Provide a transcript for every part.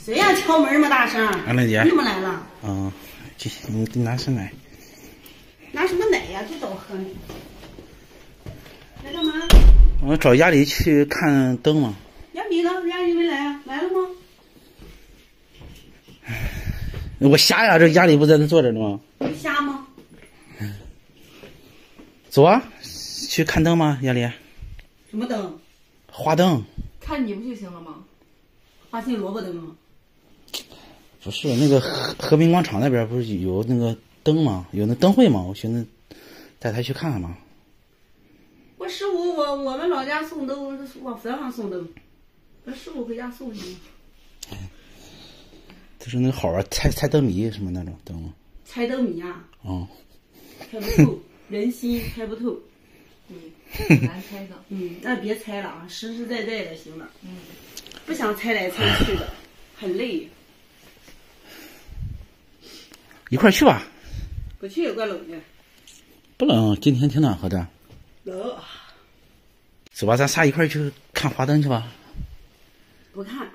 谁呀？敲门那么大声？ 俺兰姐， 你怎么来了？ 你拿什么奶？ 拿什么奶呀？就找我喝呢。来干嘛？ 我找亚丽去看灯嘛。 亚丽呢？亚丽没来啊？来了吗？ 我瞎呀！这亚丽不在那坐着呢吗？ 你瞎吗？ 走啊，去看灯吗？亚丽？ 什么灯？ 花灯。 看你不就行了吗？ 花心萝卜灯啊？ 不是那个和平广场那边不是有那个灯吗？有那灯会吗？我寻思带他去看看嘛。 我15我们老家送灯，往佛上送灯，我15回家送去。 就是那个好玩猜灯谜什么那种灯吗？ 猜灯谜啊？ 嗯。 猜不透，人心猜不透。 难猜的。 那别猜了啊，实实在在的行了。不想猜来猜去的，很累。 一块去吧。 不去也怪冷的。 不冷，今天挺暖和的。 冷。 走吧，咱仨一块去看花灯去吧。 不看。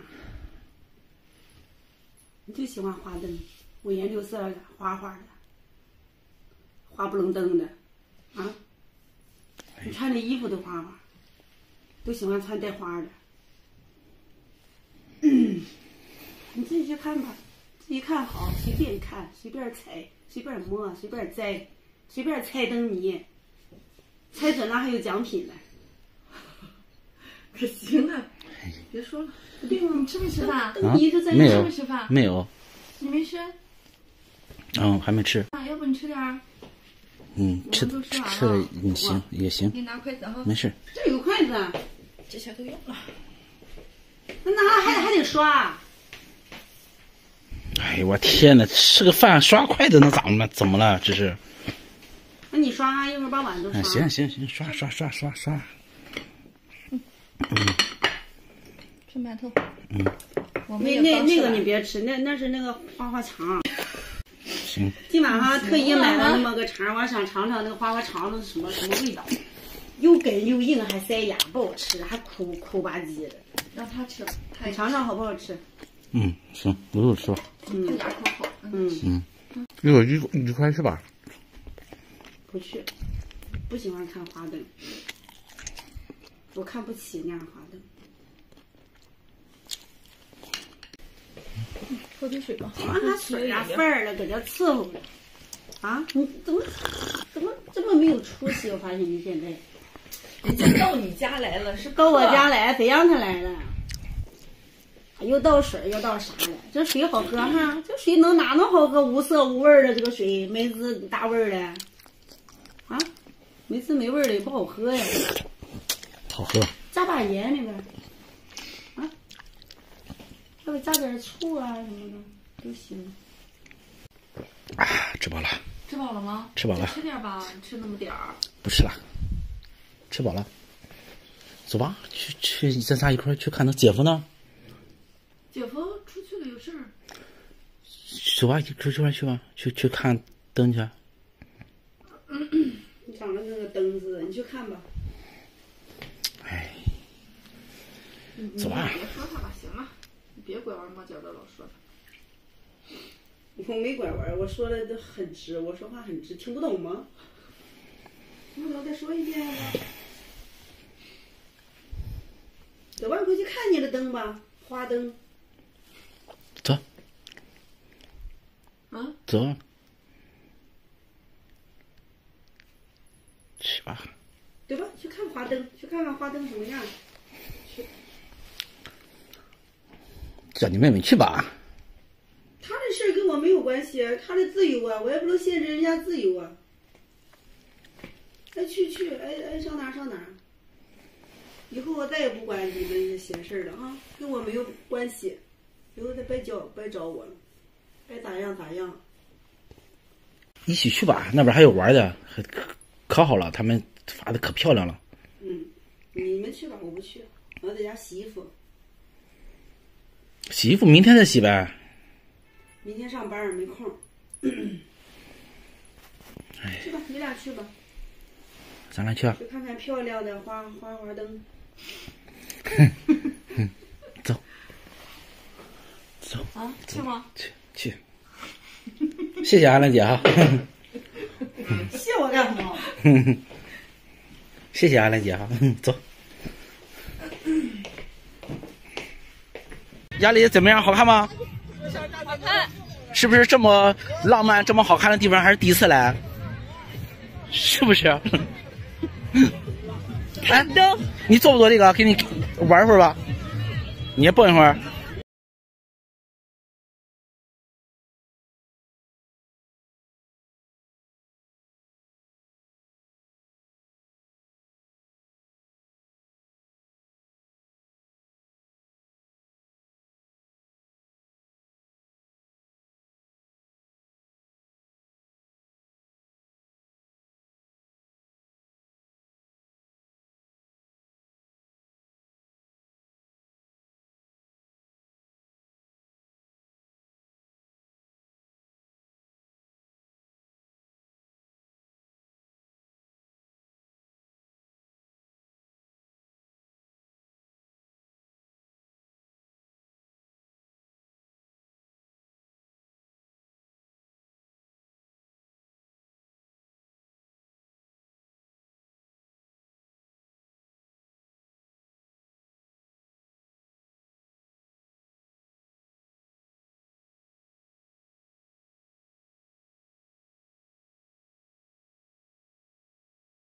你就喜欢花灯，五颜六色的，花花的，花不楞登的，啊？你穿的衣服都花花，都喜欢穿带花的。你自己去看吧，自己看好，随便看，随便猜，随便摸，随便摘，随便猜灯谜，猜准了还有奖品呢。 可行了，别说了。 对吗？ 你吃没吃饭？ 灯谜就在没有吃没吃饭？ 没有。 你没吃？ 还没吃。 要不你吃点儿？ 吃的行也行。 给你拿筷子哈。 没事。 这有筷子。 这下都用了。 那拿还得刷。 哎呦我天哪！吃个饭刷筷子那怎么了？这是。 那你刷，一会儿把碗都刷。 行，刷。 吃馒头。 那个你别吃，那是那个花花肠。 行。 今晚上特意买了那么个肠，我想尝尝那个花花肠子什么味道，又梗又硬还塞牙，不好吃，还苦吧唧的。 让他吃， 你尝尝好不好吃？ 行，露露吃吧。 他牙口好。 一会儿一块去吧。 不去，不喜欢看花灯，我看不起那样花灯。 喝点水吧。 啊，水啊，份儿了，搁这伺候着。啊，你怎么这么没有出息？我发现你现在。 人家到你家来了，是到我家来，谁让他来了？又倒水又倒啥了？这水好喝哈？这水哪能好喝？无色无味的这个水，没滋大味儿的。啊，没滋没味儿的也不好喝呀。 好喝。 加把盐里边。啊，要不加点醋啊什么的都行。 吃饱了。 吃饱了吗？ 吃饱了。 吃点吧，吃那么点儿。 不吃了。吃饱了。走吧，去，咱仨一块去看灯。姐夫呢？ 姐夫出去了，有事儿。 走吧，一块去吧，去看灯去。 你长得跟个灯似的，你去看吧。 哎，走吧。 别说他了，行了，你别拐弯抹角的老说他。 我没拐弯，我说的都很直，我说话很直，听不懂吗？那我再说一遍吧。走吧，回去看你的灯吧，花灯。 走。走。去吧。 对吧？去看花灯，去看看花灯什么样。去。 叫你妹妹去吧。 他的事儿跟我没有关系，他的自由啊，我也不能限制人家自由啊。爱去，爱上哪上哪。以后我再也不管你们这闲事了啊，跟我没有关系。以后再别找我了，该咋样咋样。 一起去吧，那边还有玩的，可好了，他们发的可漂亮了。 你们去吧，我不去，我在家洗衣服。 洗衣服明天再洗呗。 明天上班没空。去吧，你俩去吧。 咱俩去啊。 去看看漂亮的花灯。 走。 走啊，去吗？ 去，谢谢阿兰姐哈， 谢我干什么？ 谢谢阿兰姐哈，走。家里怎么样？好看吗？ 好看。 是不是这么浪漫、这么好看的地方还是第一次来？是不是？哎，你坐不坐这个？给你玩会儿吧。你也蹦一会儿。